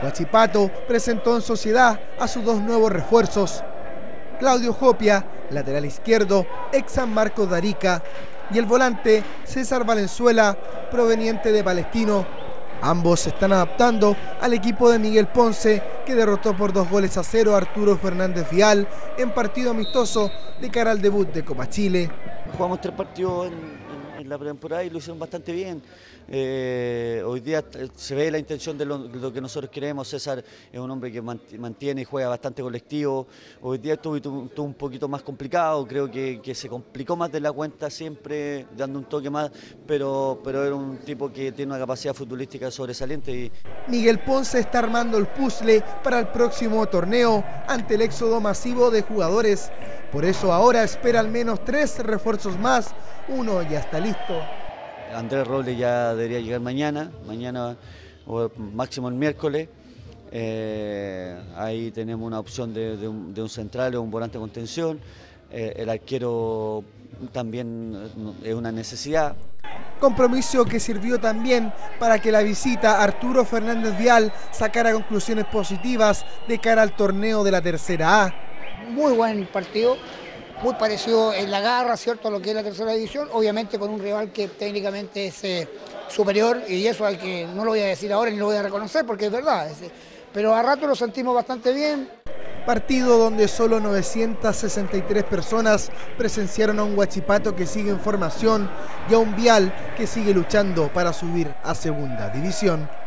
Huachipato presentó en sociedad a sus dos nuevos refuerzos, Claudio Jopia, lateral izquierdo, ex San Marcos de Arica, y el volante César Valenzuela, proveniente de Palestino. Ambos se están adaptando al equipo de Miguel Ponce, que derrotó por 2-0 a Arturo Fernández Vial en partido amistoso de cara al debut de Copa Chile. Jugamos 3 partidos en la pretemporada y lo hicieron bastante bien. Hoy día se ve la intención de lo que nosotros queremos. César es un hombre que mantiene y juega bastante colectivo. Hoy día estuvo un poquito más complicado, creo que se complicó más de la cuenta, siempre dando un toque más, pero era un tipo que tiene una capacidad futbolística sobresaliente. Miguel Ponce está armando el puzzle para el próximo torneo ante el éxodo masivo de jugadores. Por eso ahora espera al menos 3 refuerzos más, uno ya está listo. Andrés Robles ya debería llegar mañana o máximo el miércoles. Ahí tenemos una opción de un central o un volante de contención. El arquero también es una necesidad. Compromiso que sirvió también para que la visita a Arturo Fernández Vial sacara conclusiones positivas de cara al torneo de la Tercera A. Muy buen partido, muy parecido en la garra, ¿cierto?, a lo que es la tercera división, obviamente con un rival que técnicamente es superior, y eso hay que, no lo voy a decir ahora ni lo voy a reconocer porque es verdad, pero a rato lo sentimos bastante bien. Partido donde solo 963 personas presenciaron a un Huachipato que sigue en formación y a un Vial que sigue luchando para subir a segunda división.